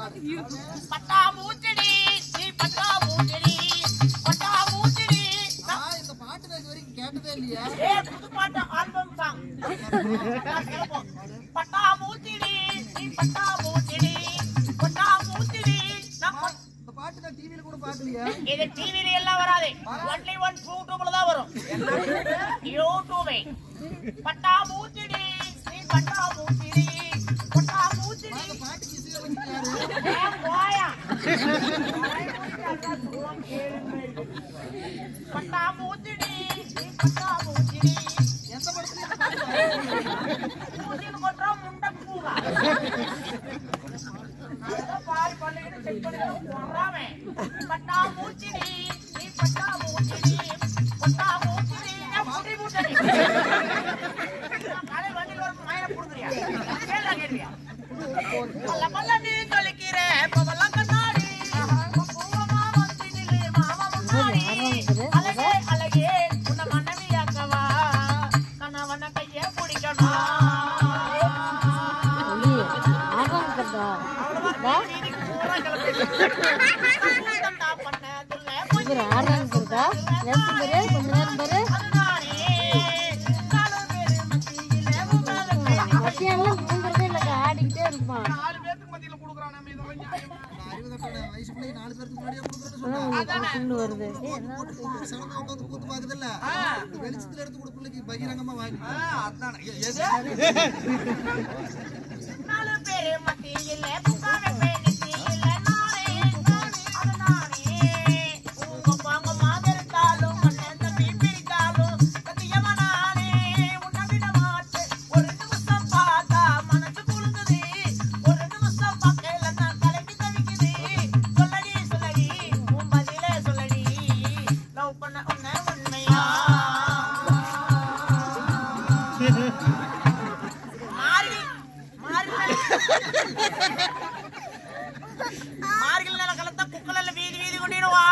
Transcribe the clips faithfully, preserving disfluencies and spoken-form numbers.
பட்டா மூச்சடி நீ பட்டா மூச்சடி பட்டா மூச்சடி நான் இந்த பாட்டு நான் வரைக்கும் கேட்டதே இல்லையா? ஏ புது பாட்டு ஆல்பம் சாங். பட்டா மூச்சடி நீ பட்டா மூச்சடி பட்டா மூச்சடி இந்த பாட்டு நான் டிவில கூட பார்க்கலையா? இது டிவில எல்லாம் வராது. ஒன்லி ஒன் யூடியூப்ல தான் வரும். யூடியூபே. பட்டா மூச்சடி நீ பட்டா மூச்சடி பட்டா மூச்சடி அந்த பாட்டுக்கு இசையை வச்சிட்டாரு. ஏ போயா. பட்டா மூச்சடி நீ பட்டா மூச்சடி எந்த படத்துல மூச்சில கொட்றா முண்டை பூவா. பால் பல்லையில செக் பண்ணி போறாமே. பட்டா மூச்சடி நீ பட்டா மூச்சடி பட்டா மூச்சடி நான் முடி மூச்சடி. காலை வண்டில ஒரு மயில புடுங்கறியா? கேளா கேள்வியா? பல்ல பல்ல நீ சொல்லிக்கிற பவல கண்ணாடி. பூவமா வந்து நில்லு மாமா முன்னாடி. அழகே அழகே உன்ன மனைவியாக்கவா கணவன கையை பிடிக்கணும். ஆடிக்கிட்டே இருப்பான். நாலு பேருக்கு மத்தியில குடுக்குறான். நம்ம இதெல்லாம் நியாயமா? அறுபது வயசுக்குள்ளே நாலு பேருக்கு முன்னாடியே கொடுக்குறேன்னு சொன்னா வருது சடனா உட்காந்து கூத்து பாக்குதுல்ல, வெளிச்சத்துல எடுத்து கொடு பிள்ளைக்கு பகிரங்கமா வாங்கி. அதான் நாலு பேரு மத்தியில புகார பேணித்தியில நானே அது நானே உங்க பாங்க மாதிரித்தாலும் மண்ணை தம்பி பிரித்தாலும் சத்தியமா நானே உன்னை விட மாட்டேன். ஒரு நிமிஷம் பார்த்தா மனசு குழுங்குது, ஒரு நிமிஷம் பார்க்கல நான் கலக்கி தவிக்குது. சொல்லடி சொல்லடி உன் பதிலே சொல்லடி லவ் பண்ண உன்னை உண்மையா மார்கழி நேரம் கலத்தா குக்கலல்ல வீதி வீதி கொண்டிடுவா.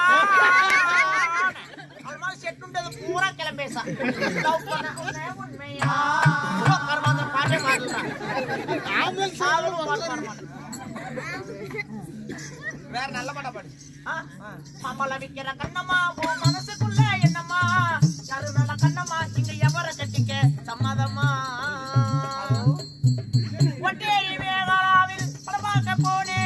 அது மாதிரி செட்டுண்டது பூரா கிளம்பேசா. லவ் பண்ண உன்னை உண்மையா கர்மாந்தம் பாட்டே மாட்டலாம். வேற நல்ல பாட்டா பாடு. மாமல விக்கிற கண்ணம்மா உன் மனசுக்குள்ள என்னம்மா யாரு மேல கண்ணம்மா இங்க எவர கட்டிக்க சம்மதமா. ஒட்டேரி மேகாலாவில் படமாக்க போனே.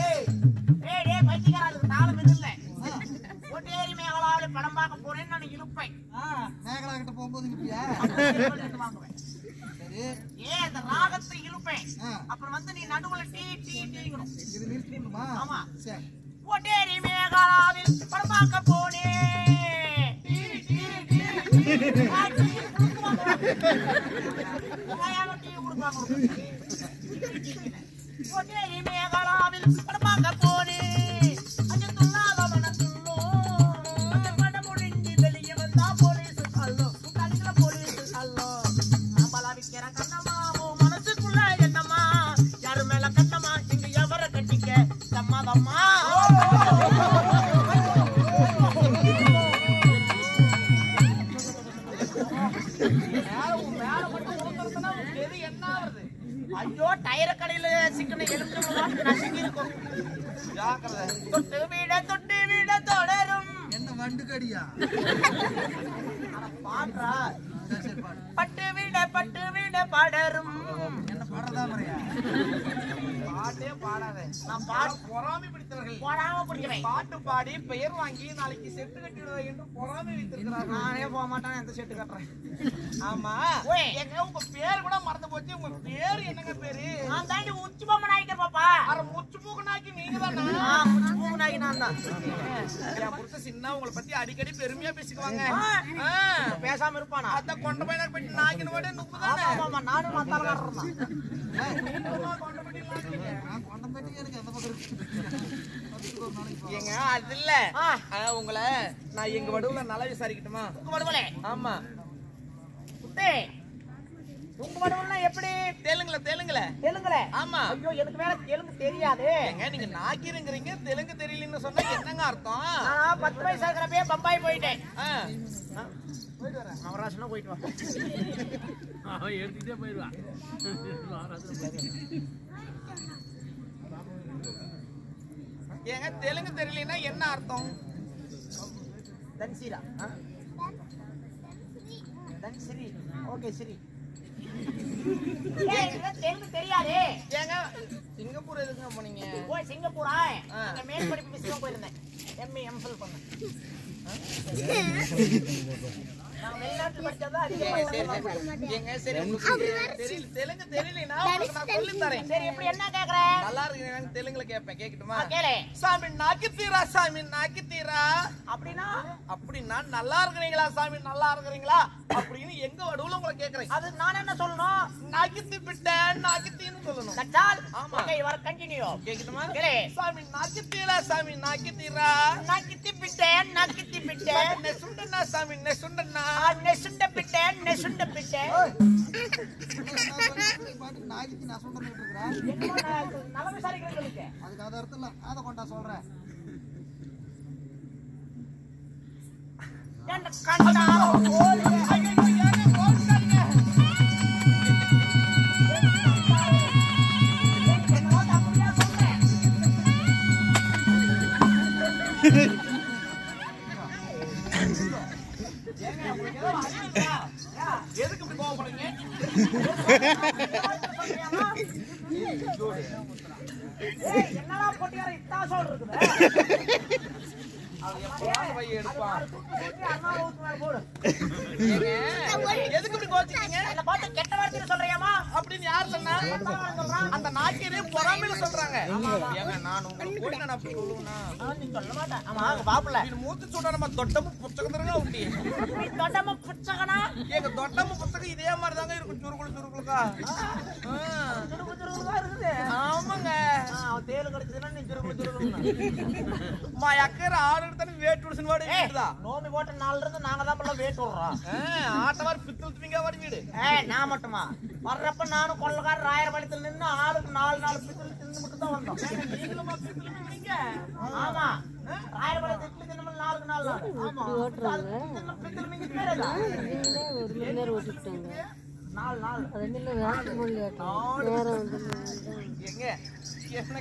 ஒட்டேரி மேகாலாவில் படம் பார்க்க போறேன்னு நான் இருப்பேன். மேகலா கிட்ட போகும்போது இருப்பியா? வாங்குவேன். சரி, ஏ அந்த ராகத்தை இழுப்பேன். ஆ. அப்புறம் வந்து நீ நடுவுல டீ டீ டீங்கணும். இது நிறுத்திடணுமா? ஆமா. சரி. ஒட்டேரி மேகாலாவில் படம் பார்க்க போனே. டீ டீ டீ டீ ஆ, டீ குடுக்குவாங்க. உங்கையால டீ குடுப்பாங்க. ஒட்டேரி மேகாலாவில் படம் பார்க்க போனே. அஞ்சு துள்ளாத மனசுள்ளும் அந்த படம் முடிஞ்சு வெளியே வந்தா போலீஸ் அல்லோ கலிங்கள போலீஸ் அல்லோ. நம்மளா விக்கிற கண்ணம்மா உன் மனசுக்குள்ள என்னம்மா யாரு மேல கண்ணம்மா இங்க எவர கட்டிக்க சம்மதம்மா. ஐயோ டயர கடையில சிக்கன எலும்பு நசுங்கி இருக்கும். தொட்டு வீட தொட்டு வீட தொடரும். என்ன வண்டு கடியா? பாடுறா சரி, சரி, பாடு. பட்டு வீட பட்டு வீட படரும். என்ன பாடுறதா முறையா? பாட்டே பாடாத. நான் பாட பொறாமை பிடித்தவர்கள் பொறாம பிடிக்கிறேன். பாட்டு பாடி பெயர் வாங்கி நாளைக்கு செட்டு கட்டிடுவது என்று பொறாமை வைத்திருக்கிறார். நானே போக மாட்டேன். எந்த செட்டு கட்டுறேன்? ஆமா எங்க உங்க பேர் கூட மறந்து போச்சு. உங்க பேரு என்னங்க பேரு? நான் தாண்டி உச்சி பொம்மை நாய்க்கர் பாப்பா. அர முச்சு பூக்கு நாய்க்கு நீங்க தானா? முச்சு பூக்கு நாய்க்கு நான் தான். என் புருஷ சின்ன உங்களை பத்தி அடிக்கடி பெருமையா பேசிக்குவாங்க. பேசாம இருப்பானா? அத கொண்ட பையனா போய் நாய்க்கின விட நுப்பு தானே. ஆமா நானும் மத்தாரகாரறேன். ஏங்க அது இல்ல உங்களை நான் எங்க வடுவுல நல்லா விசாரிக்கட்டுமா? உங்க வடுவுல? ஆமா. குட்டே உங்க வடுவுல எப்படி? தெலுங்குல தெலுங்குல தெலுங்குல? ஆமா. ஐயோ எனக்கு வேற தெலுங்கு தெரியாது. ஏங்க நீங்க நாக்கிருங்கறீங்க தெலுங்கு தெரியலன்னு சொன்னா என்னங்க அர்த்தம்? நான் பத்து வயசு இருக்கறப்பே பம்பாய் போயிட்டேன். போயிட்டு வரேன். நவராசனா போயிட்டு வா. அவன் எடுத்துட்டே போயிடுவான். ஏங்க தெலுங்கு தெரியலனா என்ன அர்த்தம்? தன்சிரா தன்சிரி ஓகே சரி. ஏங்க தெலுங்கு தெரியாதே. ஏங்க சிங்கப்பூர் எதுக்கு போனீங்க? ஓ சிங்கப்பூரா? அங்க மேல் படிப்பு மிஸ்ஸா போயிருந்தேன். எம்ஏ எம்ஃபில் பண்ணேன். நான் வெளிநாட்டுல படிச்சதா அதிகமா ஏங்க சரி தெரியல தெலுங்கு தெரியலனா உங்களுக்கு நான் சொல்லி தரேன். சரி இப்படி என்ன கேக்குற? நல்லா இருக்கீங்க தெலுங்குல கேப்பேன் கேக்கட்டுமா? கேளு. சாமி நாக்கி தீரா சாமி நாக்கி தீரா அப்படினா அப்படினா நல்லா இருக்கீங்களா சாமி நல்லா இருக்கீங்களா அப்படினு எங்க வடுவுல உங்களை கேக்குறேன். அது நான் என்ன சொல்லணும்? நாக்கித்தி பிட்டேன் நாக்கித்தின்னு சொல்லணும். தட்டால் ஆமா. Okay your continue. கேக்குதுமா? கேளு. சாமி நாக்கி தீரா சாமி நாக்கி தீரா நாக்கித்தி பிட்டேன் நாக்கித்தி பிட்டேன் நெசுண்டனா சாமி நெசுண்டனா நெசுண்ட பிட்டேன் நெசுண்ட பிட்டேன். பாட்டு நாய்க்கு நான் சொல்றேன்னு இருக்கிறேன். என்ன நல்ல விசாரிக்கிறேன்னு சொல்லிட்டு அதுக்கு அது அர்த்தம் இல்ல. அத கொண்டா சொல்றேன். என்ன கண்டா ஓடி ஐயோ ஏங்க போடுறீங்க. என்ன அப்படியே சொல்றேன். ஏங்க உங்களுக்கு ஏதோ அறிவுடா. எதுக்கு இப்படி கோவப்படுறீங்க? ஏய் என்னடா போட்டியார இத்தா சொல் இருக்குது. அது எப்போ போய் எடுப்பான். அண்ணா ஊத்து மேல போடு. எதுக்கு இப்படி கோச்சிட்டீங்க? என்ன பார்த்து கெட்ட வார்த்தை சொல்றியாமா? அப்படின்னு யார் சொன்னா? அந்த நாக்கியரே பொறாமையில சொல்றாங்க. ஏங்க நான் உங்களுக்கு போய் நான் அப்படி சொல்லுவேனா? நீ சொல்ல மாட்டே. ஆமா பாப்புல. இது மூத்து சூட நம்ம தொட்டமு புத்தகம்ங்கறங்க உண்டி. நீ தொட்டம புச்சகனா? ஏங்க தொட்டமு புத்தகம் இதே மாதிரி தாங்க இருக்கும் சுருக்குளு சுருக்குளுக்கா. சுருக்கு சுருக்குதா இருக்குது. ஆமாங்க. ஆ தேல் கடிச்சதுனா நீ சுருக்கு சுருக்குனா. மா அக்கற ஆறு எடுத்தனே வேட் உடுசன் வாடி வீடுதா. நோமி போட்ட நாள்ல இருந்து நாங்க தான் பல்ல வேட் விடுறோம். ஆட்டவார் பித்தல் திங்க வாடி வீடு. ஏய் நான் மட்டுமா? வர்றப்ப நானும் கொள்ளக்கார ராயர்பாளையத்துல நின்னு ஆளுக்கு நாலு நாலு பித்தல் தின்னு மட்டும் தான் வந்தோம். நீங்களும் பித்தல் திங்க. ஆமா. ராயர்பாளையத்துல இட்லி தின்னமல் நாளுக்கு நாலு நாள். ஆமா. ஓட்டுறாங்க பித்தல் மிங்க பேரேதா? ஒரு மணி நேரம் ஓட்டிட்டாங்க. நாலு நாள் அது இல்லை வேற மொழி நேரம் வந்து எங்க என்ன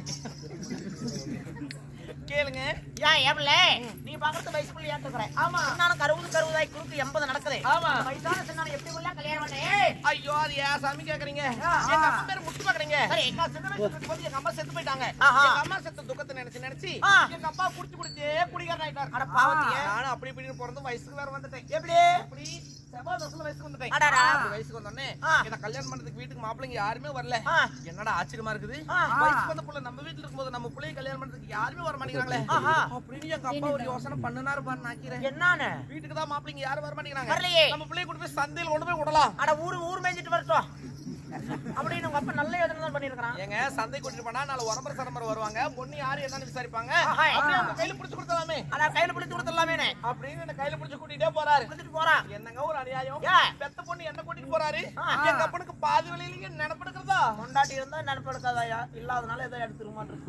கேளுங்க. ஏன் ஏப்ல நீ பாக்குறது வயசு புள்ளி ஏத்துக்கறேன். ஆமா நானும் கருவுது கருவுதாய் குறுக்கு எண்பது நடக்குது. ஆமா வயசான சின்ன எப்படி உள்ள கல்யாணம் பண்ணே? ஐயோ அது ஏன் சாமி கேக்குறீங்க? எங்க அம்மா பேர் முட்டு பாக்குறீங்க. சரி எங்க சின்ன வயசுல போய் எங்க அம்மா செத்து போயிட்டாங்க. ஆஹா. எங்க அம்மா செத்த துக்கத்தை நினைச்சு நினைச்சு எங்க அப்பா குடிச்சு குடிச்சே குடிகாரன் ஆயிட்டார். அட பாவத்தியே. நானும் அப்படி இப்படின்னு பிறந்து வயசுக்கு வேற வந்துட்டேன். எப்படி அப்படி செவ்வாய் தசல வயசுக்கு வந்துட்டேன். அடடா. வயசுக்கு வந்தோடனே என்ன கல்யாணம் பண்றதுக்கு வீட்டுக்கு மாப்பிள்ளைங்க யாருமே வரல. ஆ. என்னடா ஆச்சரியமா இருக்குது. ஆ. வயசுக்கு வந்த புள்ள நம்ம வீட்டுல இருக்கும்போது நம்ம புள்ளைய கல்யாணம் பண்றதுக்கு யாருமே வர மாட்டேங்கிறாங்களே. ஆஹா. அப்படின்னு எங்க அப்பா ஒரு யோசனை பண்ணுனாரு பாரு நாக்கிறேன். என்னானே? வீட்டுக்கு தான் மாப்பிள்ளைங்க யாரும் வர மாட்டேங்கிறாங்க. வரலையே. நம்ம பிள்ளைய கொண்டு போய் சந்தையில கொண்டு போய் விடலாம். அட ஊரு ஊர் மேய்ஞ்சிட்டு வரட்டும் அப்படின்னு உங்க அப்பா நல்ல யோசனை தான் பண்ணிருக்கான். ஏங்க சந்தை கூட்டிட்டு போனா நாலு உரம்பர சரம்பர வருவாங்க. பொண்ணு யாரு என்னன்னு விசாரிப்பாங்க. ஆஹா. அப்படியே அவங்க கையில பிடிச்சு கொடுத்தலாமே. அட கையில பிடிச்சு கொடுத்துடலாமே அப்படின்னு என்ன கையில பிடிச்சு கூட்டிட்டே போறாரு. கொடுத்துட்டு போறான். என்னங்க ஒரு அநியாயம். ஏன்? பெத்த பொண்ணு என்ன கூட்டிட்டு போறாரு. ஆ. எங்க அப்பனுக்கு பாதி வழியிலேயே நினைப்படுக்கிறதா. கொண்டாட்டி இருந்தா நினைப்பு எடுக்காதாயா? இல்லாதனால ஏதோ எடுத்துருமான் இருக்கு.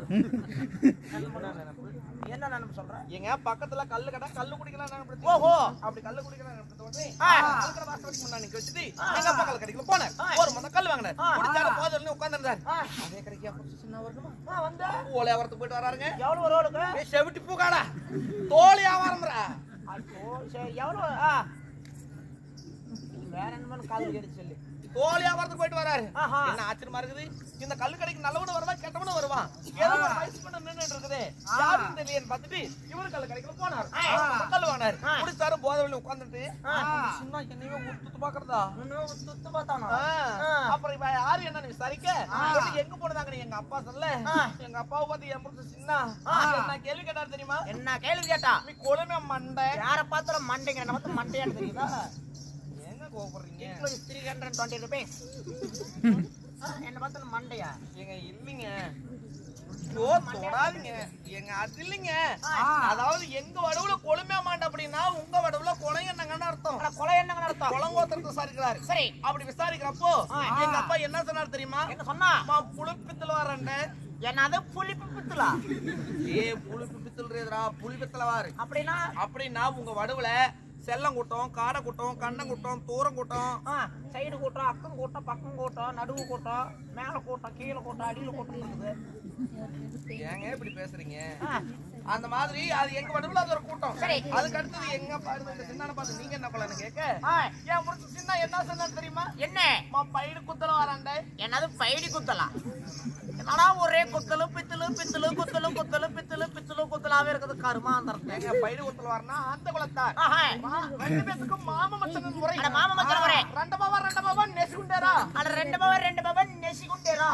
என்ன நினைப்பு சொல்ற? எங்க பக்கத்துல கல்லு கடை கல்லு குடிக்கலாம் நினைப்படுது. ஓஹோ. அப்படி கல்லு குடிக்கலாம் நினைப்படுது உடனே ஆ. கல்கடை வாசலுக்கு முன்னாடி நிக்க வச்சுட்டு எங்க அப்பா கல்லு கடைக்குள்ள போனார். ஒரு மொத்த கல்லு வாங்கினார். குடிச்சாரு போதல்னு உட்கார்ந்திருந்தார். அதே கடைக்கு அப்பா சின்ன வரணுமா? ஆ வந்து ஓலை வரத்து போயிட்டு வராருங்க. எவ்வளவு ஒரு ரோலுக்கு? ஏய் செவிட்டி பூகாடா. தோல் வியாபாரம்ரா. ஐயோ சரி எவ்வளவு? ஆ வேற என்ன கால் கேட்டு சொல்லு. தோல் வியாபாரத்துக்கு போயிட்டு வராரு. ஆஹா. என்ன ஆச்சரியமா இருக்குது. இந்த கல்லு கடைக்கு நல்லவனும் வருவான் கெட்டவனும் வருவான். ஏதோ ஒரு வயசு பண்ண நின்னுட்டு இருக்குது. யாரும் தெரியலன்னு பார்த்துட்டு இவரு கல்லு கடைக்குள்ள போனார். கல்லு வாங்கினார். குடிச்சாரு போதவழில உட்கார்ந்துட்டு சின்ன என்னையவே உத்து பாக்குறதா. இன்னும் சுத்து பார்த்தானோ? அப்புறம் இவ யாரு என்னன்னு விசாரிக்க சொல்லி எங்க போனதாங்க எங்க அப்பா சொல்ல. எங்க அப்பாவை பார்த்து என் புருஷன் சின்ன என்ன கேள்வி கேட்டாரு தெரியுமா? என்ன கேள்வி கேட்டா? நீ கொழுமே மண்டை. யார பார்த்தாலும் மண்டைங்க என்ன பார்த்து மண்டையான்னு தெரியுதா? ஏங்க கோபப்படுறீங்க? Include three hundred twenty rupees. என்ன பார்த்தாலும் மண்டையா? ஏங்க இல்லைங்க. ஓ தொடாதீங்க. ஏங்க அது இல்லைங்க. அதாவது எங்க வடவுல கொழுமே மாண்டை அப்படின்னா உங்க வடவுல கொலை என்னங்கன்னு அர்த்தம். கொலை என்னங்க அர்த்தம்? கொலங்கோத்திரத்தை விசாரிக்கிறாரு. சரி. அப்படி விசாரிக்கிறப்போ எங்க அப்பா என்ன சொன்னாரு தெரியுமா? என்ன சொன்னா? புளிப்பித்தல் வரண்ட. என்னது புளிப்பு பித்தலா? ஏ புளிப்பு பித்தல்றா புளிப்பித்தல வாரு. அப்படின்னா அப்படின்னா உங்க வடவுல செல்லம் கூட்டம், காடை கூட்டம், கண்ணன் கூட்டம், தூரம் கூட்டம், சைடு கூட்டம், அக்கம் கூட்டம், பக்கம் கூட்டம், நடுவு கூட்டம், மேல கூட்டம், கீழே கூட்டம், அடியில கூட்டம் இருக்குது. ஏங்க இப்படி பேசுறீங்க? அந்த மாதிரி அது எங்க மட்டும் அது ஒரு கூட்டம். அதுக்கு அடுத்தது எங்க பாருங்க இந்த சின்ன பார்த்து நீங்க என்ன பண்ணலாம்னு கேட்க, ஏன் முடிச்சு சின்ன என்ன சொன்னா தெரியுமா? என்ன பைடு குத்தலாம் வராண்டே. என்னது பைடி குத்தலாம்? என்னடா ஒரே குத்தலு பித்தலு பித்தலு குத்தலு குத்தலு பித்தலு பித்தலு குத்தலாவே இருக்குது கருமாந்தரம். எங்க பைடு குத்தல வரனா அந்த குலத்தார் ரெண்டு பேத்துக்கும் மாம மச்சன் முறை. மாம மச்சன் முறை. ரெண்டு பாவா ரெண்டு பாவா நெசிகுண்டேரா. அட ரெண்டு பாவா ரெண்டு பாவா நெசிகுண்டேரா.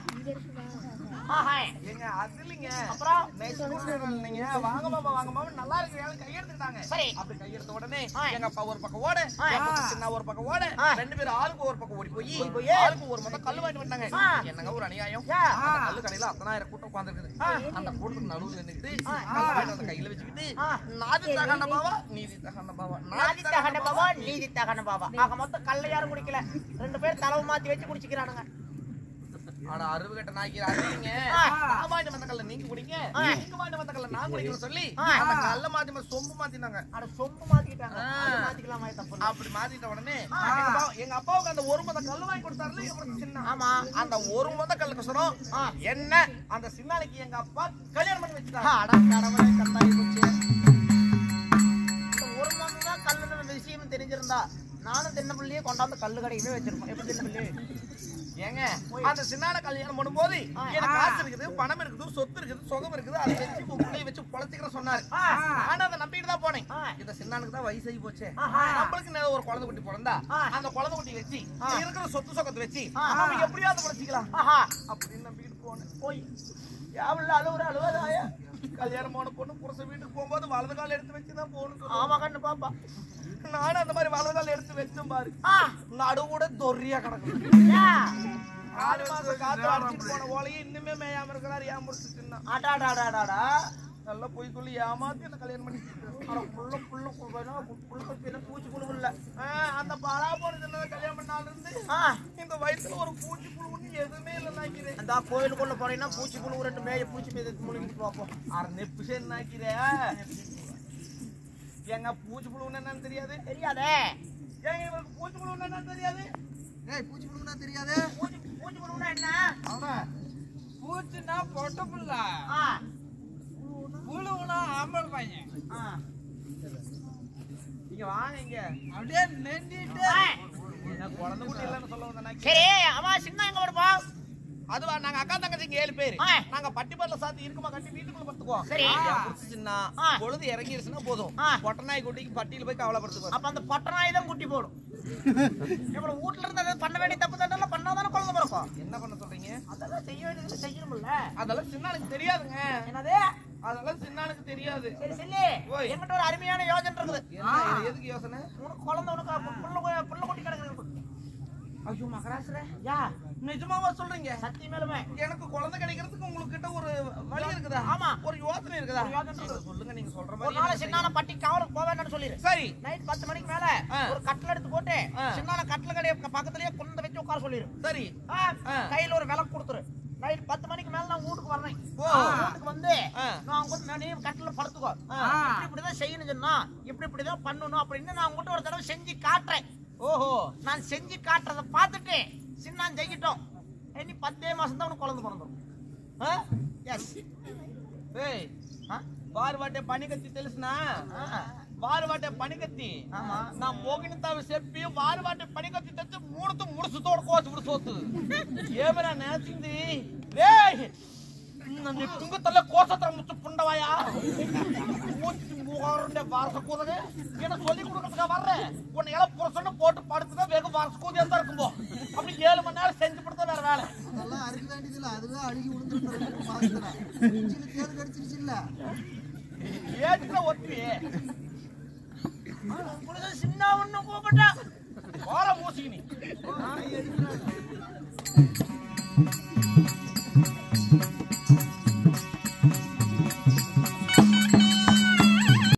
ஏங்க அது இல்லைங்க. அப்புறம் நெசிகுண்டேரா இல்லைங்க. வாங்க மாமா வாங்க மாமா நல்லா இருக்கு கை எடுத்துட்டாங்க. சரி அப்படி கை எடுத்த உடனே எங்க அப்பா ஒரு பக்கம் ஓட, சின்ன ஒரு பக்கம் ஓட, ரெண்டு பேரும் ஆளுக்கு ஒரு பக்கம் ஓடி போய் ஆளுக்கு ஒரு மொத்தம் கல்லு வாங்கிட்டு வந்தாங்க. என்னங்க ஒரு அநியாயம். அந்த கல்லு கடையில அத்தனாயிரம் கூட்டம் உட்கார்ந்துருக்குது. அந்த கூட்டத்துக்கு நடுவுல நின்னுட்டு கல்லு வாங்கிட்டு வந்து கையில வச்சுக்கிட்டு நாதி தகண்ட பாவா நீதி தகண்ட பாவா நாதி தகண்ட பாவா நீதி தகண்ட பாவா. ஆக மொத்தம் கல்ல யாரும் குடிக்கல, ரெண்டு பேர் தலைவு மாத்தி வச்சு குடிச்சுக்கிறானுங்க. ஆனா அறுவு கட்ட நாய்க்கு அறிவிங்க வாங்கிட்டு வந்த கல்ல நீங்க குடிங்க, நீங்க வாங்கிட்டு வந்த கல்ல நான் குடிக்கிறேன் சொல்லி அந்த கல்ல மாத்தி சொம்பு மாத்தினாங்க. அட சொம்பு மாத்திக்கிட்டாங்க. மாத்திக்கலாமா? தப்பு. அப்படி மாத்திட்ட உடனே எங்க அப்பாவுக்கு அந்த ஒரு மொத்த கல்லு வாங்கி கொடுத்தாருல இவருக்கு சின்ன. ஆமா அந்த ஒரு மொத்த கல்லுக்கு சொன்னோம் என்ன அந்த சின்னாளைக்கு எங்க அப்பா கல்யாணம் பண்ணி வச்சுட்டாங்க. அட கடவுளே கத்தாயி போச்சு. ஒரு மொத்தம் தான் கல்லுன்னு விஷயம் தெரிஞ்சிருந்தா நானும் தின்ன பிள்ளையே கொண்டாந்து கல்லு கடைக்குமே வச்சிருப்பேன். எப்படி தின்ன பிள்ளை? ஏங்க அந்த சின்னான கல்யாணம் பண்ணும்போது எனக்கு காசு இருக்குது, பணம் இருக்குது, சொத்து இருக்குது, சுகம் இருக்குது, அதை வச்சு பிள்ளைய வச்சு பொழைச்சிக்கிறேன் சொன்னாரு. ஆனா அதை நம்பிட்டு தான் போனேன். இந்த சின்னானுக்கு தான் வயசாகி போச்சு, நம்மளுக்கு ஒரு குழந்தை குட்டி பிறந்தா அந்த குழந்தை குட்டி வச்சு இருக்கிற சொத்து சொகத்தை வச்சு நம்ம எப்படியாவது பொழைச்சிக்கலாம் அப்படின்னு நம்பிட்டு போனேன். போய் யாவில் அழுவுற அழுவதாயா கல்யாணம் போன பொண்ணு புருஷ வீட்டுக்கு போகும்போது வலது கால எடுத்து வச்சுதான் போகணும். ஆமா கண்ணு பாப்பா. நானும் அந்த மாதிரி வலது கால எடுத்து வச்சும் பாரு நடு கூட தொரியா கிடக்கும். ஆறு மாசம் காத்து அடிச்சுட்டு போன ஓலையை இன்னுமே மேயாம இருக்கிறாரு. ஏன் முடிச்சுன்னா ஆட்டாடாடாடாடா நல்லா போய் சொல்லி ஏமாத்தி என்ன கல்யாணம் பண்ணி புள்ள புள்ள புள்ள பூச்சி புழு இல்ல. அந்த பாலா போனது கல்யாணம் பண்ணால இருந்து இந்த வயசுல ஒரு பூச்சி புழுன்னு எதுவுமே இல்லை நாக்கிறேன். அந்த கோயிலுக்குள்ள போனீங்கன்னா பூச்சி புழு ரெண்டு மேய பூச்சி மேய முழுங்கிட்டு பார்ப்போம். அரை நெப்பு சரி நாக்கிறே. எங்க பூச்சி புழுன்னு என்னன்னு தெரியாது? தெரியாதே. ஏங்க இவருக்கு பூச்சி புழுன்னு என்னன்னு தெரியாது? ஏய் பூச்சி புழுனா தெரியாது? பூச்சி பூச்சி புழுனா என்ன? அவனா பூச்சினா பொட்ட புள்ள, புழுனா ஆம்பளை பையன். நீங்க வாங்க இங்க அப்படியே நெண்டிட்டு குழந்தை குட்டி இல்லைன்னு சொல்ல வந்தேன். சரி அவா சின்ன எங்க வருப்பா? அதுவா நாங்க அக்கா தங்கச்சிங்க ஏழு பேரு. நாங்க பட்டிப்பர்ல சாத்தி இருக்குமா கட்டி வீட்டுக்குள்ள படுத்துக்குவோம். சரி சின்ன பொழுது இறங்கிருச்சுன்னா போதும் பொட்டநாய் குட்டிக்கு பட்டியில போய் கவலைப்படுத்துவோம். அப்ப அந்த பொட்டநாய் தான் குட்டி போடும். இவ்வளவு வீட்டுல இருந்து பண்ண வேண்டிய தப்பு தண்டெல்லாம் பண்ணாதானே குழந்தை பிறக்கும். என்ன பண்ண சொல்றீங்க? அதெல்லாம் செய்ய வேண்டியது செய்யணும்ல. அதெல்லாம் சின்னானுக்கு தெரியாதுங்க. என்னது? அதெல்லாம் சின்னானுக்கு தெரியாது. சரி சொல்லி என்கிட்ட ஒரு அருமையான யோசனை இருக்குது. எதுக்கு யோசனை? உனக்கு குழந்தை உனக்கு புள்ள புள்ள குட்டி கிடக்குது. ஐயோ மகராசுர யா நிஜமாவா சொல்றீங்க? சத்தியமேலுமே எனக்கு குழந்தை கிடைக்கிறதுக்கு உங்களுக்கு கிட்ட ஒரு வழி இருக்குதா? ஆமா ஒரு யோசனை இருக்குதா? சொல்லுங்க நீங்க சொல்ற மாதிரி. ஒரு நாள் சின்னான பட்டி காவலுக்கு போவேன்னு சொல்லிரு. சரி நைட் பத்து மணிக்கு மேல ஒரு கட்டில் எடுத்து போட்டு சின்னான கட்டில கடைய பக்கத்துலயே குழந்தை வச்சு உட்கார சொல்லிரு. சரி கையில ஒரு விளக்கு கொடுத்துரு. நைட் பத்து மணிக்கு மேல நான் வீட்டுக்கு வரேன். வீட்டுக்கு வந்து நான் உங்க நீ கட்டில படுத்துக்கோ. இப்படி இப்படிதான் செய்யணும் சொன்னா இப்படி இப்படிதான் பண்ணணும் அப்படின்னு நான் உங்ககிட்ட ஒரு தடவை செஞ்சு காட்டுறேன். ஓஹோ நான் செஞ்சு காட்டுறத பார்த்துட்டு சின்னான் செய்யிட்டோம். இனி பத்தே மாசம் தான் உனக்கு குழந்தை பிறந்துடும். எஸ் ஏய் வார் வாட்டே பனிக்கத்தி తెలుసునా? వారు వాటే పనికత్తి నా మోగిన తావి చెప్పి వారు వాటే పనికత్తి తెచ్చి మూడుతూ ముడుసు తోడుకోవచ్చు ఇప్పుడు సోతు ఏమైనా నేర్చింది రే నీ తుంగ తల్ల కోసత్ర ముచ్చు పుండవాయా மூச்சு மூவாருடைய வாரச கூதவே என்ன சொல்லி கொடுக்கறதுக்கா வர்றேன். உன்னை எல்லாம் புருஷன்னு போட்டு படுத்துதான் வெகு வாரச கூதியா தான் இருக்கும்போ. அப்படி ஏழு மணி நேரம் செஞ்சு படுத்தா வேற வேலை. அதெல்லாம் அறுக்க வேண்டியது இல்லை, அதுவே அழுகி விழுந்துருக்க மாசத்துல தேடு கடிச்சிருச்சு இல்ல ஏற்றுல ஒத்துவே சின்ன ஒண்ணு கூப்பிட்டா போற மூசிக்கினி